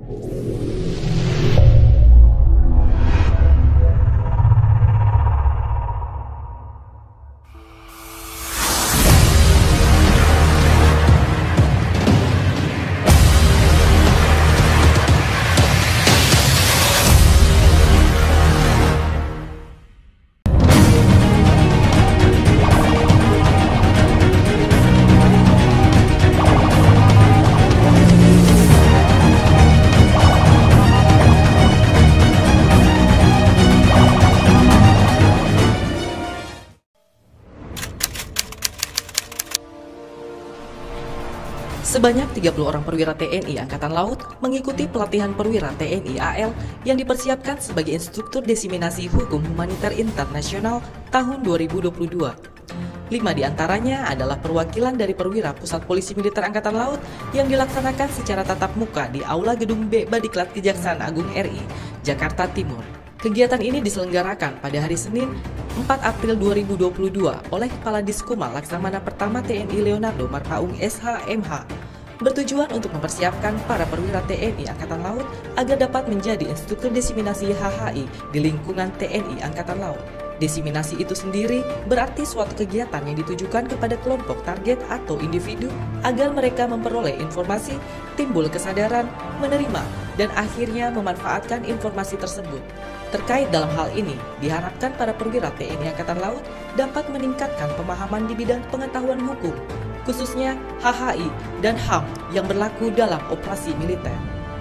Sebanyak 30 orang perwira TNI Angkatan Laut mengikuti pelatihan perwira TNI AL yang dipersiapkan sebagai instruktur desiminasi hukum humaniter internasional tahun 2022. 5 diantaranya adalah perwakilan dari perwira Pusat Polisi Militer Angkatan Laut yang dilaksanakan secara tatap muka di Aula Gedung B Badiklat Kejaksaan Agung RI, Jakarta Timur. Kegiatan ini diselenggarakan pada hari Senin 4 April 2022 oleh Kepala Diskumal Laksamana Pertama TNI Leonardo Marpaung SH.MH, bertujuan untuk mempersiapkan para perwira TNI Angkatan Laut agar dapat menjadi instruktur desiminasi HHI di lingkungan TNI Angkatan Laut. Desiminasi itu sendiri berarti suatu kegiatan yang ditujukan kepada kelompok target atau individu agar mereka memperoleh informasi, timbul kesadaran, menerima, dan akhirnya memanfaatkan informasi tersebut. Terkait dalam hal ini, diharapkan para perwira TNI Angkatan Laut dapat meningkatkan pemahaman di bidang pengetahuan hukum, khususnya HHI dan HAM yang berlaku dalam operasi militer.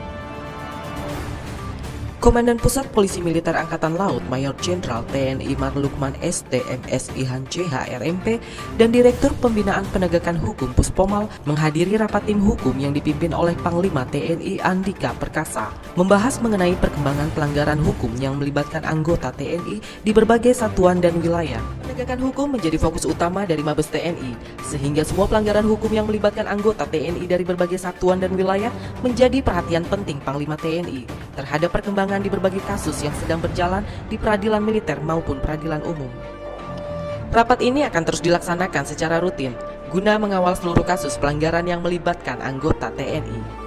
Komandan Pusat Polisi Militer Angkatan Laut Mayor Jenderal TNI Marlukman ST.MS Ihan CH.RMP dan Direktur Pembinaan Penegakan Hukum Puspomal menghadiri rapat tim hukum yang dipimpin oleh Panglima TNI Andika Perkasa, membahas mengenai perkembangan pelanggaran hukum yang melibatkan anggota TNI di berbagai satuan dan wilayah. Penegakan hukum menjadi fokus utama dari Mabes TNI, sehingga semua pelanggaran hukum yang melibatkan anggota TNI dari berbagai satuan dan wilayah menjadi perhatian penting Panglima TNI terhadap perkembangan di berbagai kasus yang sedang berjalan di peradilan militer maupun peradilan umum. Rapat ini akan terus dilaksanakan secara rutin guna mengawal seluruh kasus pelanggaran yang melibatkan anggota TNI.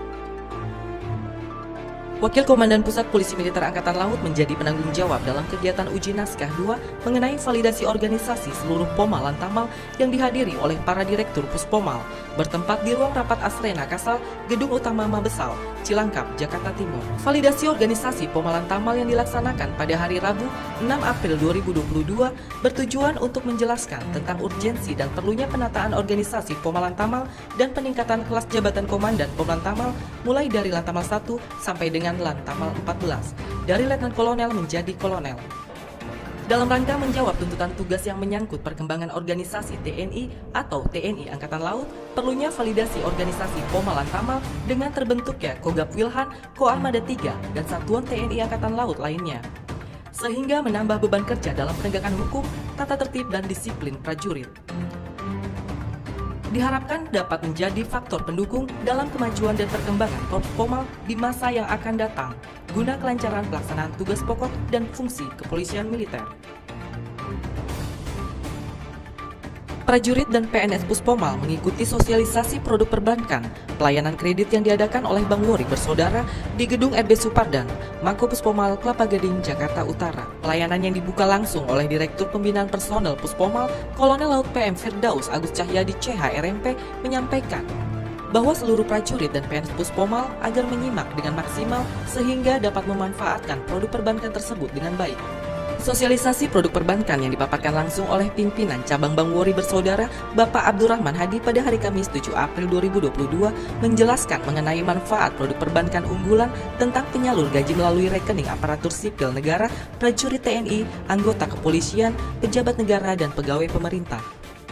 Wakil Komandan Pusat Polisi Militer Angkatan Laut menjadi penanggung jawab dalam kegiatan uji naskah 2 mengenai validasi organisasi seluruh Pomal Lantamal yang dihadiri oleh para Direktur Puspomal, bertempat di ruang rapat Asrena Kasal, Gedung Utama Mabesal, Cilangkap, Jakarta Timur. Validasi organisasi Pomal Lantamal yang dilaksanakan pada hari Rabu 6 April 2022 bertujuan untuk menjelaskan tentang urgensi dan perlunya penataan organisasi Pomal Lantamal dan peningkatan kelas jabatan komandan Pom Lantamal mulai dari Lantamal 1 sampai dengan Lantamal 14, dari Letnan Kolonel menjadi Kolonel. Dalam rangka menjawab tuntutan tugas yang menyangkut perkembangan organisasi TNI atau TNI Angkatan Laut, perlunya validasi organisasi Pomal Lantamal dengan terbentuknya Kogab Wilhan, Koarmada 3, dan Satuan TNI Angkatan Laut lainnya, sehingga menambah beban kerja dalam penegakan hukum, tata tertib, dan disiplin prajurit. Diharapkan dapat menjadi faktor pendukung dalam kemajuan dan perkembangan Korps Pomal di masa yang akan datang, guna kelancaran pelaksanaan tugas pokok dan fungsi kepolisian militer. Prajurit dan PNS Puspomal mengikuti sosialisasi produk perbankan, pelayanan kredit yang diadakan oleh Bank Wori Bersaudara di Gedung RB Supardan, Mako Puspomal, Kelapa Gading, Jakarta Utara. Pelayanan yang dibuka langsung oleh Direktur Pembinaan Personel Puspomal, Kolonel Laut PM Firdaus Agus Cahyadi CH.RMP menyampaikan bahwa seluruh prajurit dan PNS Puspomal agar menyimak dengan maksimal sehingga dapat memanfaatkan produk perbankan tersebut dengan baik. Sosialisasi produk perbankan yang dipaparkan langsung oleh pimpinan cabang Bank Wori Bersaudara Bapak Abdurrahman Hadi pada hari Kamis 7 April 2022 menjelaskan mengenai manfaat produk perbankan unggulan tentang penyalur gaji melalui rekening aparatur sipil negara, prajurit TNI, anggota kepolisian, pejabat negara, dan pegawai pemerintah.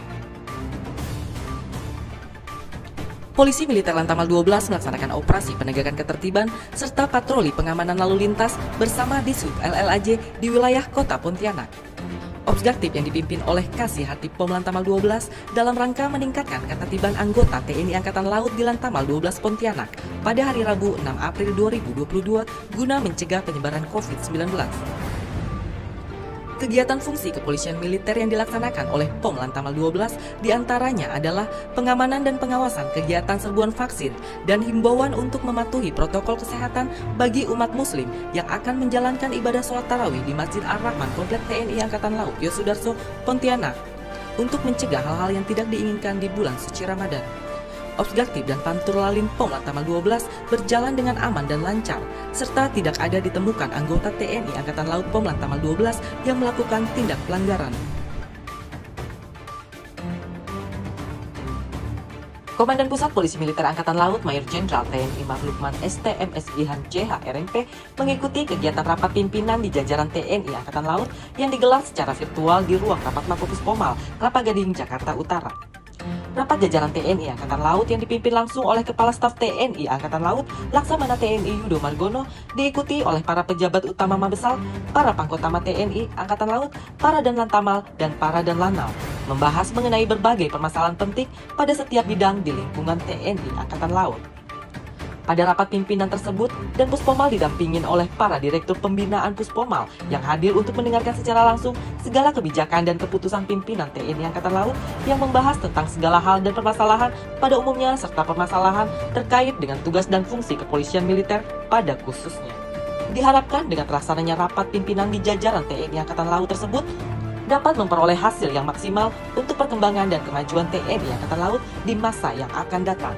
Polisi Militer Lantamal 12 melaksanakan operasi penegakan ketertiban serta patroli pengamanan lalu lintas bersama Dishub LLAJ di wilayah Kota Pontianak. Obsgaktif yang dipimpin oleh Kasih Hatip Pom Lantamal 12 dalam rangka meningkatkan ketertiban anggota TNI Angkatan Laut di Lantamal 12 Pontianak pada hari Rabu 6 April 2022 guna mencegah penyebaran COVID-19. Kegiatan fungsi kepolisian militer yang dilaksanakan oleh POM Lantamal 12 diantaranya adalah pengamanan dan pengawasan kegiatan serbuan vaksin dan himbauan untuk mematuhi protokol kesehatan bagi umat muslim yang akan menjalankan ibadah sholat tarawih di Masjid Ar-Rahman Komplek TNI Angkatan Laut Yosudarso, Pontianak untuk mencegah hal-hal yang tidak diinginkan di bulan suci Ramadan. Obsgaktif dan Pantur Lalin POM Lantamal 12 berjalan dengan aman dan lancar, serta tidak ada ditemukan anggota TNI Angkatan Laut POM Lantamal 12 yang melakukan tindak pelanggaran. Komandan Pusat Polisi Militer Angkatan Laut Mayor Jenderal TNI Mahlukman STMS Ihan CH RMP mengikuti kegiatan rapat pimpinan di jajaran TNI Angkatan Laut yang digelar secara virtual di ruang rapat Mako Puspomal, Kelapa Gading, Jakarta Utara. Rapat jajaran TNI Angkatan Laut yang dipimpin langsung oleh Kepala Staf TNI Angkatan Laut Laksamana TNI Yudo Margono diikuti oleh para pejabat utama Mabesal, para Pangkotama TNI Angkatan Laut, para dan Lantamal, dan para dan Lanal, membahas mengenai berbagai permasalahan penting pada setiap bidang di lingkungan TNI Angkatan Laut. Pada rapat pimpinan tersebut, dan Puspomal didampingin oleh para direktur pembinaan Puspomal yang hadir untuk mendengarkan secara langsung segala kebijakan dan keputusan pimpinan TNI Angkatan Laut yang membahas tentang segala hal dan permasalahan pada umumnya serta permasalahan terkait dengan tugas dan fungsi kepolisian militer pada khususnya. Diharapkan dengan terlaksananya rapat pimpinan di jajaran TNI Angkatan Laut tersebut dapat memperoleh hasil yang maksimal untuk perkembangan dan kemajuan TNI Angkatan Laut di masa yang akan datang.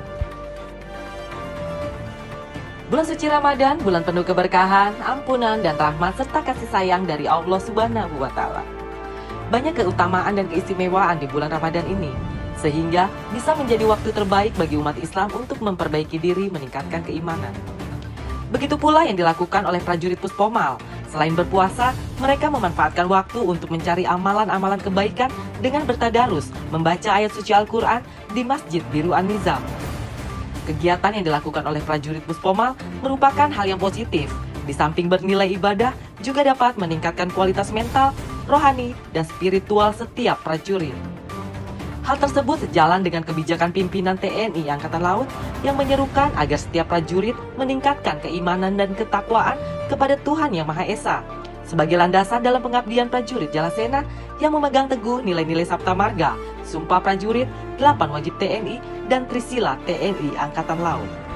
Bulan suci Ramadan, bulan penuh keberkahan, ampunan, dan rahmat serta kasih sayang dari Allah Subhanahu wa Ta'ala. Banyak keutamaan dan keistimewaan di bulan Ramadan ini, sehingga bisa menjadi waktu terbaik bagi umat Islam untuk memperbaiki diri, meningkatkan keimanan. Begitu pula yang dilakukan oleh prajurit Puspomal. Selain berpuasa, mereka memanfaatkan waktu untuk mencari amalan-amalan kebaikan dengan bertadarus, membaca ayat suci Al-Quran di Masjid Biru An-Nizam. Kegiatan yang dilakukan oleh prajurit Puspomal merupakan hal yang positif. Di samping bernilai ibadah, juga dapat meningkatkan kualitas mental, rohani, dan spiritual setiap prajurit. Hal tersebut sejalan dengan kebijakan pimpinan TNI Angkatan Laut yang menyerukan agar setiap prajurit meningkatkan keimanan dan ketakwaan kepada Tuhan Yang Maha Esa sebagai landasan dalam pengabdian prajurit Jalasena yang memegang teguh nilai-nilai Sabta Marga, Sumpah Prajurit, 8 Wajib TNI, dan Trisila TNI Angkatan Laut.